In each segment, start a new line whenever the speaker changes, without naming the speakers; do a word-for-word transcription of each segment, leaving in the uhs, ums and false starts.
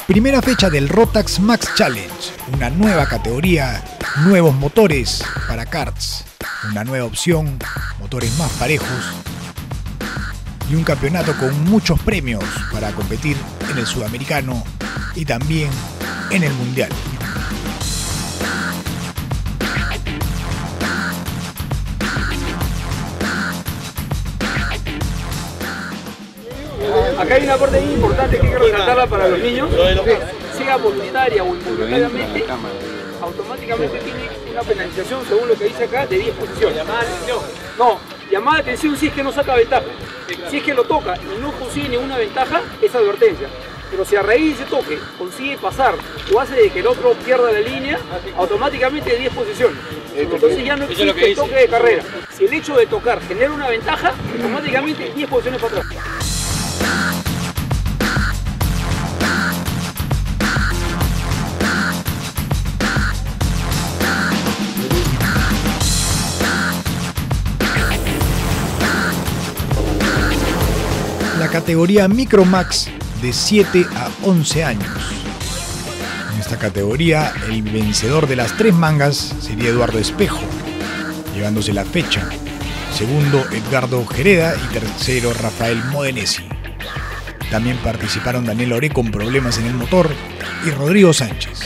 Primera fecha del Rotax Max Challenge, una nueva categoría, nuevos motores para karts, una nueva opción, motores más parejos y un campeonato con muchos premios para competir en el sudamericano y también en el mundial.
Acá hay una parte muy importante que hay que resaltarla para los niños, sea voluntaria o involuntariamente, automáticamente tiene una penalización según lo que dice acá de diez posiciones. Llamada de atención. No, llamada de atención si es que no saca ventaja. Si es que lo toca y no consigue ninguna ventaja, es advertencia. Pero si a raíz de ese toque consigue pasar o hace de que el otro pierda la línea, automáticamente diez posiciones. Entonces ya no existe el toque de carrera. Si el hecho de tocar genera una ventaja, automáticamente diez posiciones para atrás.
La categoría Micromax de siete a once años. En esta categoría, el vencedor de las tres mangas sería Eduardo Espejo, llevándose la fecha. Segundo, Edgardo Gereda y tercero, Rafael Modenesi. También participaron Daniel Oré con problemas en el motor y Rodrigo Sánchez.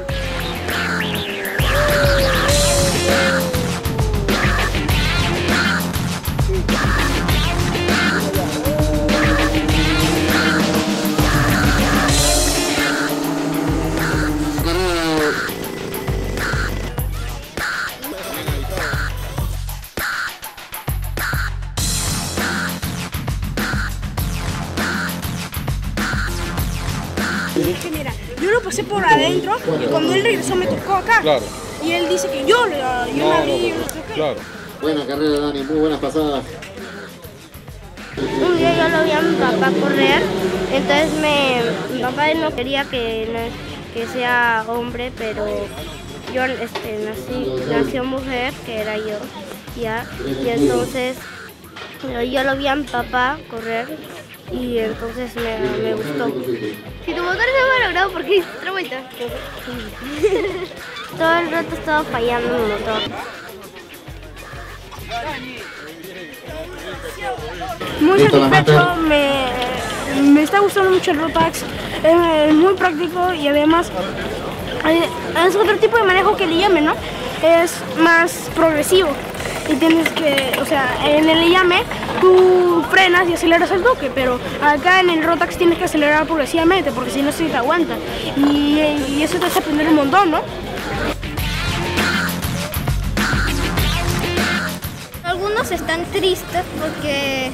Es que mira, yo lo pasé por adentro y cuando él regresó me tocó acá.
Claro.
Y él dice que yo, le- yo
No,
la abrí y
no,
yo lo toqué.
claro.
Buena carrera, Dani, muy buenas pasadas.
Un día yo lo vi a mi papá correr, entonces me, mi papá no quería que, no- que sea hombre, pero yo este, nací, nació mujer, que era yo, ya, y entonces yo, yo lo vi a mi papá correr y entonces me, me gustó. Si tu motor se ha logrado, ¿por qué hiciste otra vuelta? Todo el rato estaba fallando mi motor.
Muy satisfecho, me, me está gustando mucho el Rotax, es muy práctico y además eh, es otro tipo de manejo que le llamen, ¿no? Es más progresivo y tienes que, o sea, en el llame tú frenas y aceleras el toque, pero acá en el Rotax tienes que acelerar progresivamente porque si no se te aguanta y, y eso te hace aprender un montón, ¿no?
Algunos están tristes porque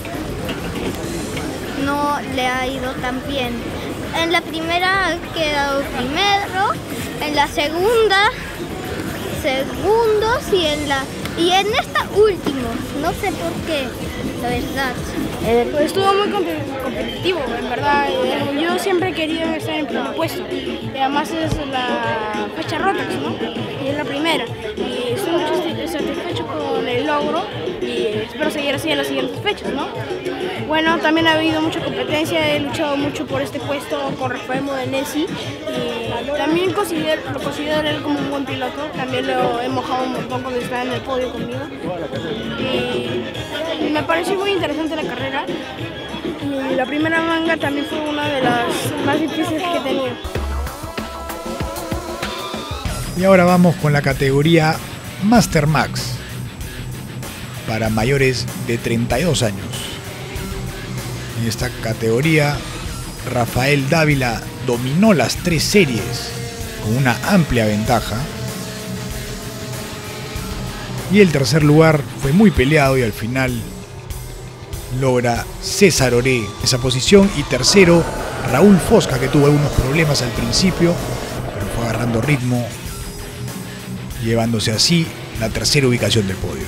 no le ha ido tan bien. En la primera ha quedado primero, en la segunda, segundos y en la y en esta último. No sé por qué, la verdad.
Pues estuvo muy comp- competitivo, en verdad. Eh, Yo siempre he querido estar en primer puesto. Y además es la fecha Rotax, ¿no? Y es la primera. Y estoy muy sati- satisfecho con el logro y espero seguir así en las siguientes fechas, ¿no? Bueno, también ha habido mucha competencia, he luchado mucho por este puesto con Rafael Modenesi y también considero, lo considero él como un buen piloto, también lo he mojado un montón cuando estaba en el podio conmigo y me pareció muy interesante la carrera y la primera manga también fue una de las más difíciles que he tenido.
Y ahora vamos con la categoría Master Max para mayores de treinta y dos años. En esta categoría, Rafael Dávila dominó las tres series con una amplia ventaja. Y el tercer lugar fue muy peleado y al final logra César Oré esa posición. Y tercero, Raúl Fosca, que tuvo algunos problemas al principio, pero fue agarrando ritmo, llevándose así la tercera ubicación del podio.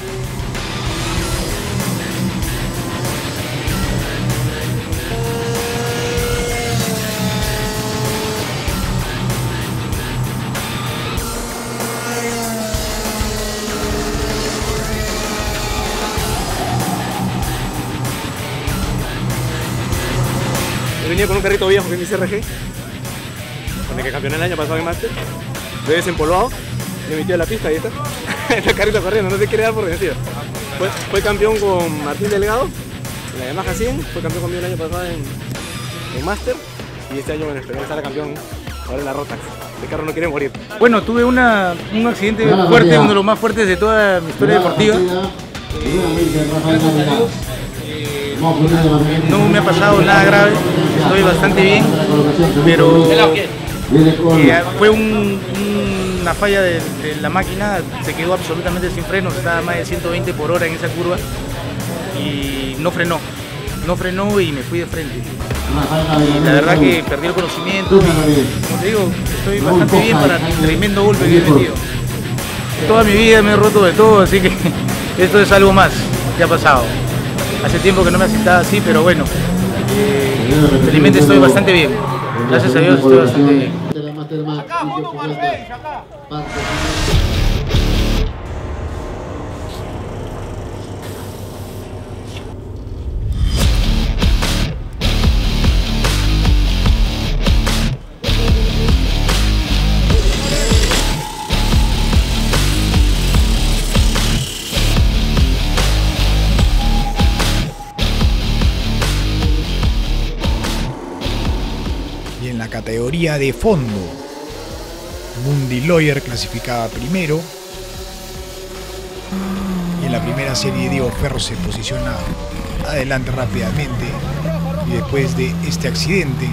Venía con un carrito viejo que dice R G.
con el que campeoné el año pasado en Master. Lo he desempolvado, le metió a la pista y está. Está carrito corriendo, no se quiere dar por vencido. Fue, fue campeón con Martín Delgado, en la Yamaha cien, fue campeón conmigo el año pasado en, en Master. Y este año, bueno, esperemos estar campeón ahora en la Rotax. El carro no quiere morir.
Bueno, tuve una, un accidente fuerte, uno de los más fuertes de toda mi historia deportiva. No me ha pasado nada grave, estoy bastante bien, pero eh, fue un, una falla de, de la máquina, se quedó absolutamente sin frenos, estaba a más de ciento veinte por hora en esa curva y no frenó, no frenó y me fui de frente. Y la verdad que perdí el conocimiento y, como te digo, estoy bastante bien para el tremendo golpe que he metido. Toda mi vida me he roto de todo, así que esto es algo más que ha pasado. Hace tiempo que no me asentaba así, pero bueno, eh, felizmente estoy bastante bien. Gracias a Dios estoy bastante bien.
Categoría de fondo, Mundi Lawyer clasificaba primero y en la primera serie Diego Ferro se posiciona adelante rápidamente y después de este accidente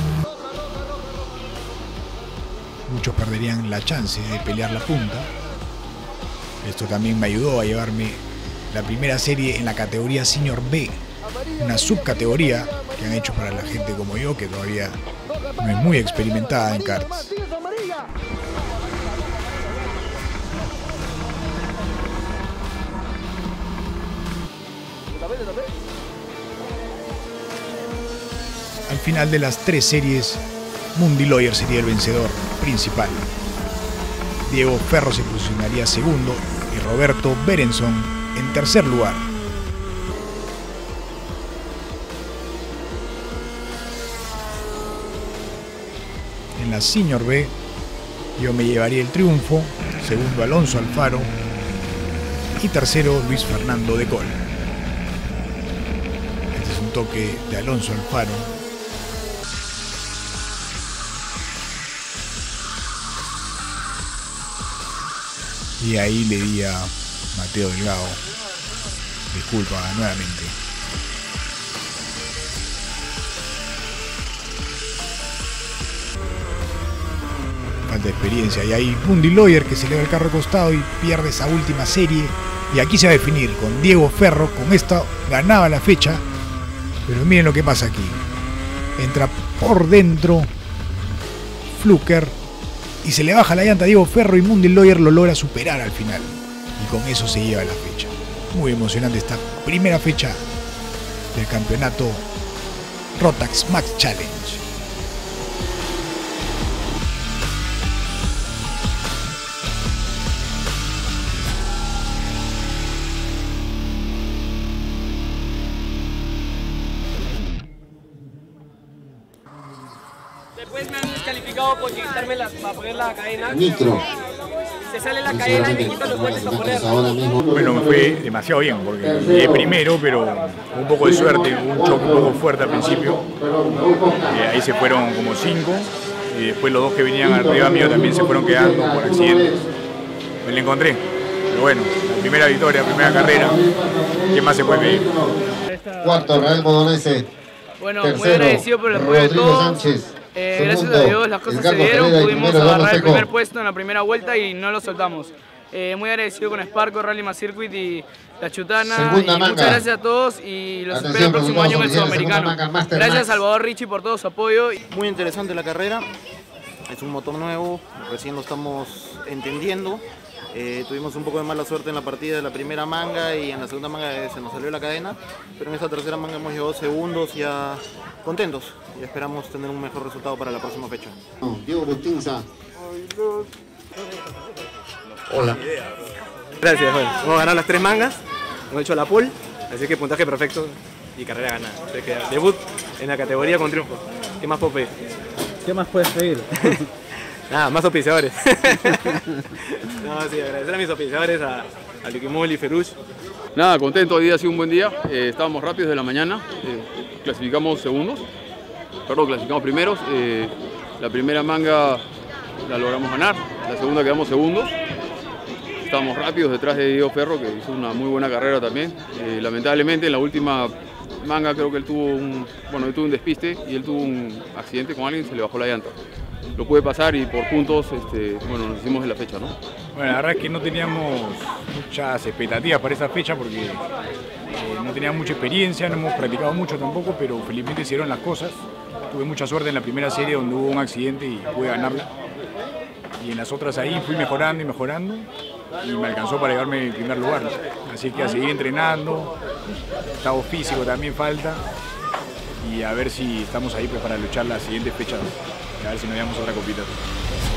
muchos perderían la chance de pelear la punta. Esto también me ayudó a llevarme la primera serie en la categoría Senior B, una subcategoría que han hecho para la gente como yo que todavía no es muy experimentada en karts. Al final de las tres series, Mundi Lawyer sería el vencedor principal. Diego Ferro se posicionaría segundo y Roberto Berenson en tercer lugar. En la Senior B yo me llevaría el triunfo, segundo Alonso Alfaro y tercero Luis Fernando de Col. Este es un toque de Alonso Alfaro. Y ahí le di a Mateo Delgado disculpa nuevamente. Falta de experiencia. Y ahí Mundi Lawyer que se le va el carro costado y pierde esa última serie. Y aquí se va a definir con Diego Ferro. Con esto ganaba la fecha. Pero miren lo que pasa aquí. Entra por dentro Fluker y se le baja la llanta a Diego Ferro y Mundi Lawyer lo logra superar al final. Y con eso se lleva la fecha. Muy emocionante esta primera fecha del campeonato Rotax Max Challenge.
Después me han descalificado por quitarme la, para poner la cadena.
Nitro.
Se sale la cadena y me quitan los puentes para poner.
Bueno, me fue demasiado bien porque llegué primero, pero un poco de suerte, un choque un poco fuerte al principio. Eh, ahí se fueron como cinco y después los dos que venían arriba mío también se fueron quedando por accidentes. Me la encontré, pero bueno, la primera victoria, primera carrera, ¿qué más se puede pedir?
Cuarto, Rael Modonese.
Bueno, muy agradecido por el apoyo de todos. Eh, gracias a Dios las cosas se dieron, pudimos agarrar el primer puesto en la primera vuelta y no lo soltamos. Eh, muy agradecido con Sparco, Rally Más Circuit y La Chutana. Y muchas gracias a todos y los espero el próximo año en el Sudamericano. Gracias Salvador Richie por todo su apoyo.
Muy interesante la carrera, es un motor nuevo, recién lo estamos entendiendo. Eh, tuvimos un poco de mala suerte en la partida de la primera manga y en la segunda manga se nos salió la cadena, pero en esta tercera manga hemos llegado segundos ya contentos y esperamos tener un mejor resultado para la próxima fecha.
Diego Bustinza.
Hola. Gracias, bueno, vamos a ganar las tres mangas, hemos hecho la pole, así que puntaje perfecto y carrera ganada. Así que debut en la categoría con triunfo. ¿Qué más puedo pedir?
¿Qué más puedes pedir?
Nada, más auspiciadores. No, sí, agradecer a mis auspiciadores, a, a Liquimol y Ferush.
Nada, contento, hoy día ha sido un buen día. Eh, estábamos rápidos de la mañana, eh, clasificamos segundos, perdón, clasificamos primeros. Eh, la primera manga la logramos ganar, la segunda quedamos segundos. Estábamos rápidos detrás de Diego Ferro, que hizo una muy buena carrera también. Eh, lamentablemente en la última manga creo que él tuvo un, bueno, él tuvo un despiste y él tuvo un accidente con alguien y se le bajó la llanta. Lo puede pasar y por puntos, este, bueno, nos hicimos en la fecha, ¿no?
Bueno, la verdad es que no teníamos muchas expectativas para esa fecha porque eh, no teníamos mucha experiencia, no hemos practicado mucho tampoco, pero felizmente se dieron las cosas. Tuve mucha suerte en la primera serie donde hubo un accidente y pude ganarla. Y en las otras ahí fui mejorando y mejorando y me alcanzó para llevarme el primer lugar, ¿no? Así que a seguir entrenando, estado físico también falta y a ver si estamos ahí pues, para luchar las siguientes fechas, a ver si nos llevamos otra copita.